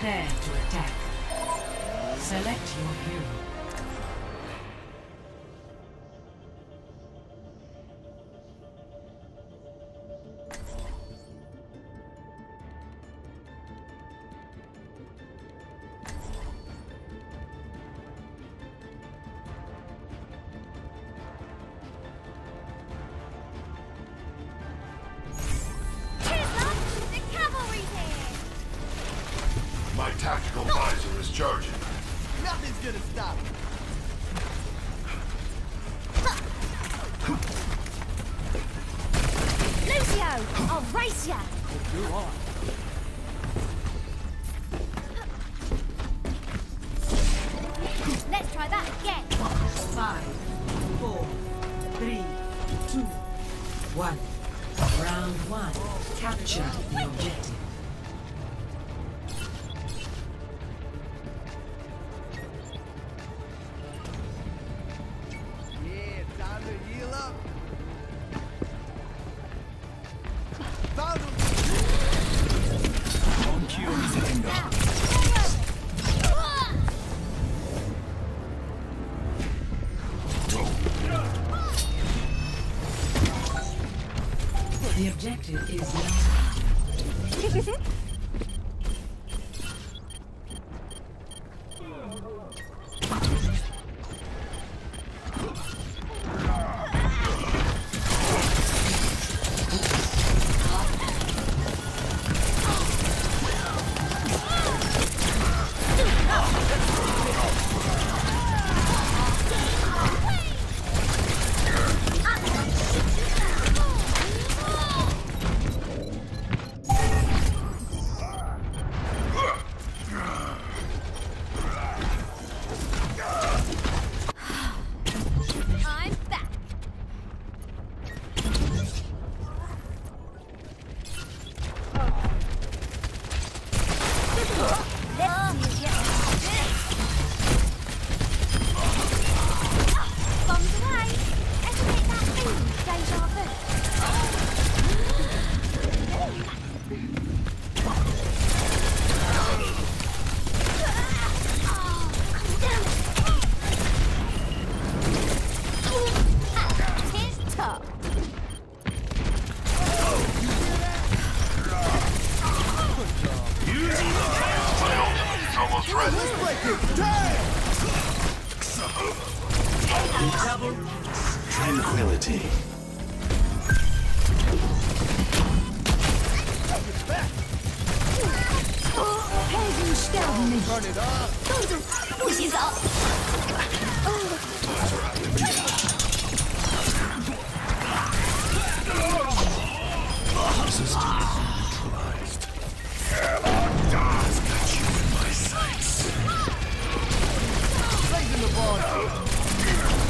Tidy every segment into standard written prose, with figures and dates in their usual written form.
Prepare to attack. Select your hero. My tactical visor is charging. Nothing's gonna stop me. Lucio, I'll race ya! You are. Let's try that again. 5, 4, 3, 2, 1. Round 1. Capture the objective. Yeah, time to heal up. Found him. The objective is now. I'm back. Let's see you get this. Bombs away. Estimate that feeling, deja vu. Tis tough. Almost ready. Let's break it. Damn! Double. Tranquility. Helden sterben nicht. Turn it up. Wo ist dieser? Resistance neutralized. Has got you in my sights. Blazing the ball.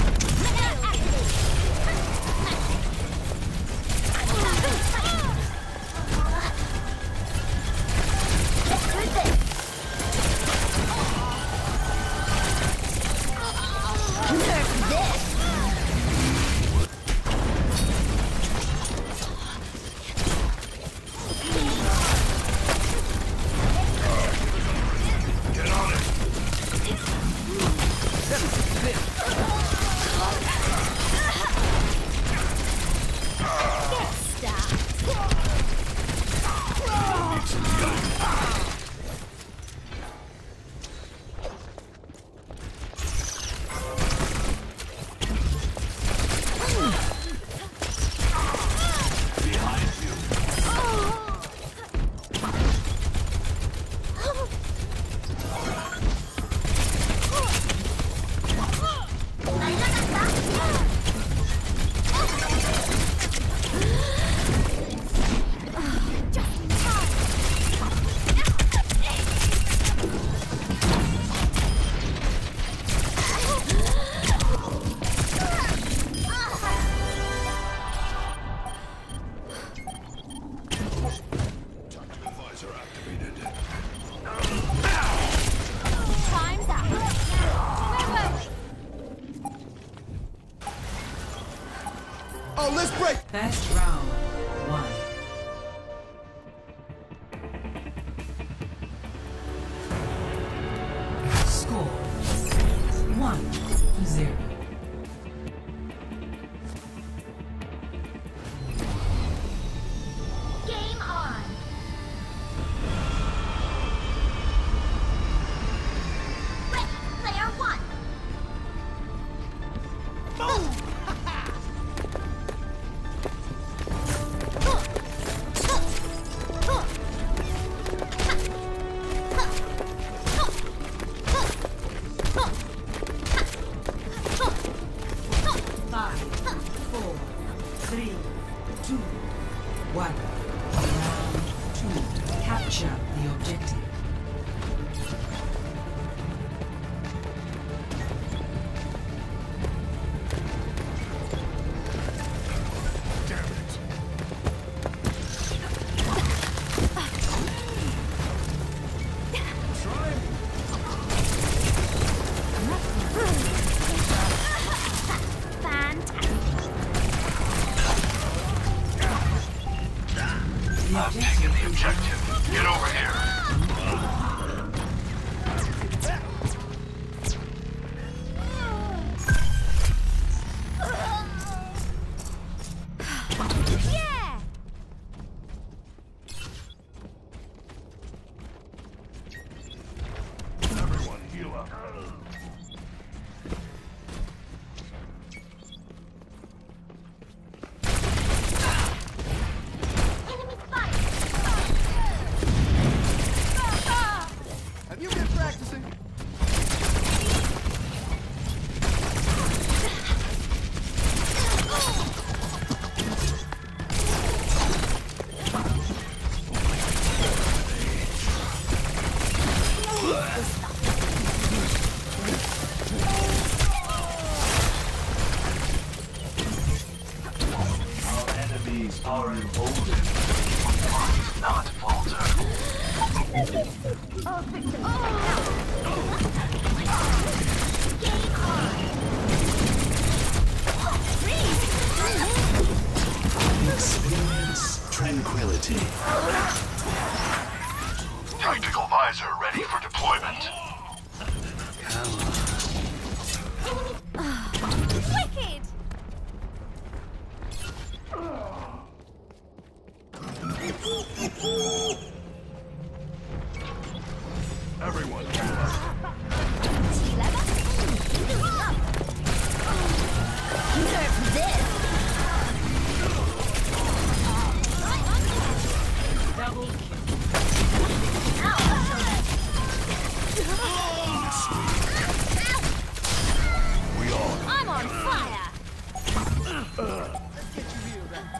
Nerf this. Get on it. Oh, let's break. First round, 1. 3, 2, 1. Round 2. Capture the objective. I've taken the objective. Get over here. Yeah! Everyone heal up. Enemy spotted! Have you been practicing? Our enemies are emboldened. Must not falter. Experience tranquility. Tactical visor ready for deployment. Wicked! Everyone heal up. Nerf this! Double kill. We all I'm on fire! Let's get you healed up.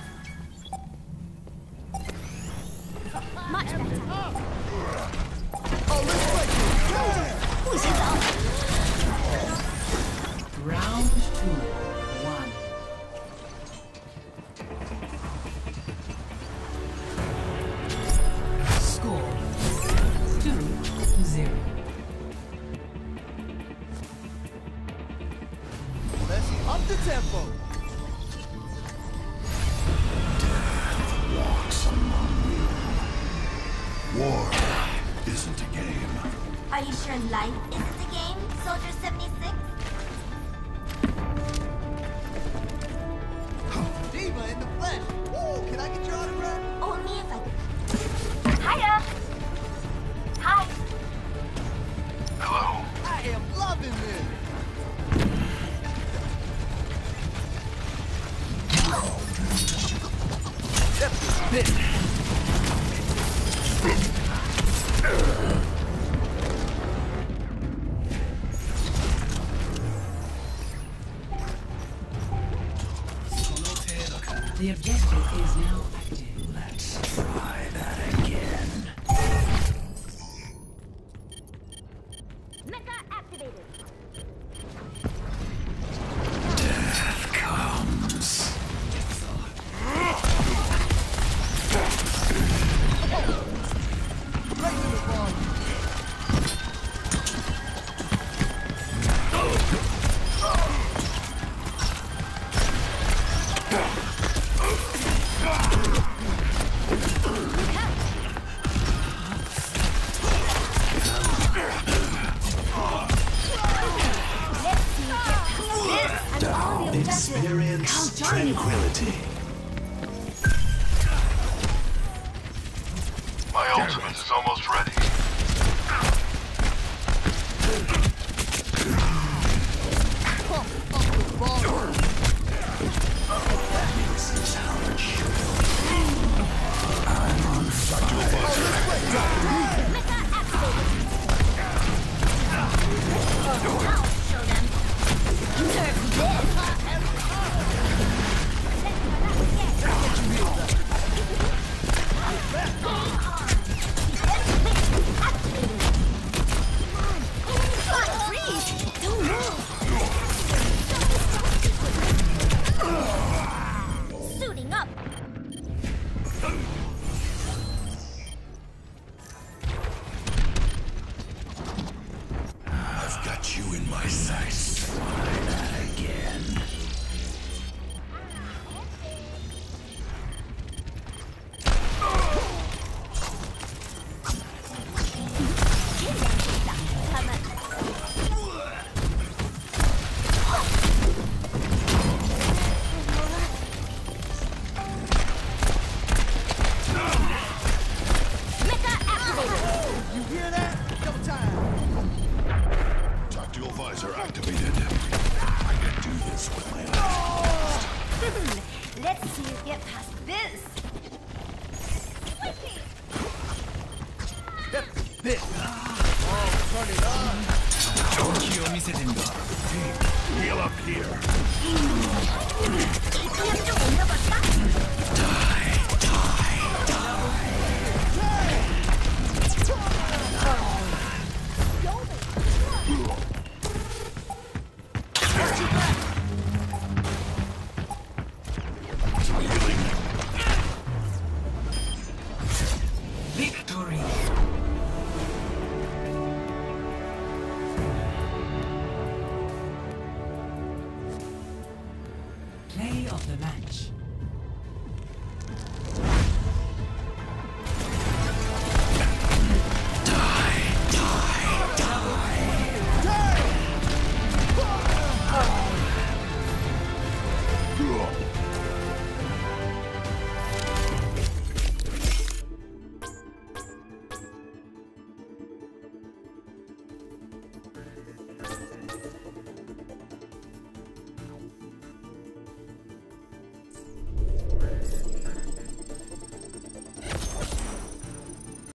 Much better. Oh, let's break it. Push it up! Round 2. 1. Score 2-0. Let's up the tempo. walks among you. War isn't a game. Are you sure life isn't a game, Soldier 76? Diva in the flesh. Woo, can I get your autograph? Only if I could. Hiya! Hi! Hello. I am loving this. The objective is now active. Let's try that again. Mecha activated! Death comes. Right to the ball. Experience tranquility. My ultimate is almost ready. Nerf this! get past this. Hey, heal up here. 그냥 좀 올려봤다. Victory. Play of the match.